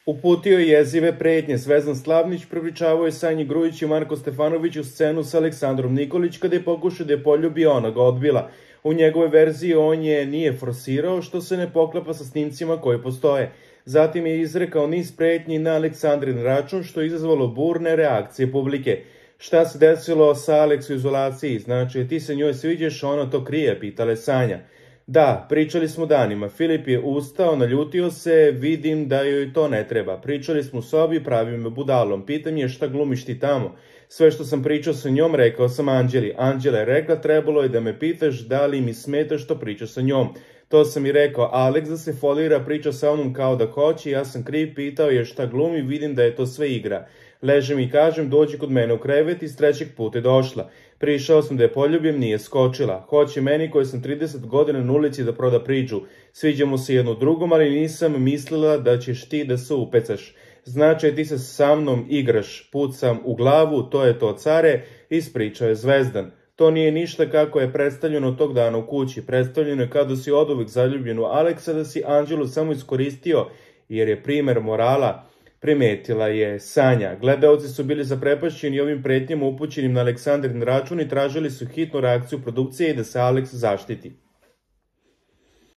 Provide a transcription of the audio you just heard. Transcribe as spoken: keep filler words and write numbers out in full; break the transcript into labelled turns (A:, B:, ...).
A: Uputio je jezive pretnje. Zvezdan Slavnić prepričavao je Sanji Grujić i Marko Stefanović u scenu sa Aleksandrom Nikolić kada je pokušao da je poljubi, ona ga odbila. U njegove verziji on je nije forsirao, što se ne poklapa sa snimcima koji postoje. Zatim je izrekao niz pretnji na Aleksandrin račun, što je izazvalo burne reakcije publike. Šta se desilo sa Aleks u izolaciji? Znači, ti se njoj sviđaš, ona to krije, pitala je Sanja. Da, pričali smo danima. Filip je ustao, naljutio se, vidim da joj to ne treba. Pričali smo u sobi, pravi me budalom. Pitam je šta glumiš ti tamo. Sve što sam pričao sa njom, rekao sam Anđeli. Anđela je rekla, trebalo je da me pitaš da li mi smeta što priča sa njom. To sam i rekao, Aleks da se folira, priča sa mnom kao da hoće, ja sam kriv, pitao je šta glumi, vidim da je to sve igra. Ležem i kažem, dođi kod mene u krevet i s trećeg puta je došla. Prišao sam da je poljubim, nije skočila. Hoće meni koji sam trideset godina na ulici da proda priču. Sviđamo se jedno drugom, ali nisam mislila da ćeš ti da se upecaš. Znači ti se sa mnom igraš, pucam u glavu, to je to care, ispričao je Zvezdan. To nije ništa kako je predstavljeno tog dana u kući. Predstavljeno je kada si oduvek zaljubljen u Aleksa, da si Anđelu samo iskoristio jer je primer morala, primetila je Sanja. Gledaoci su bili zaprepašćeni ovim pretnjama upućenim na Aleksandrin račun i tražili su hitnu reakciju produkcije i da se Aleks zaštiti.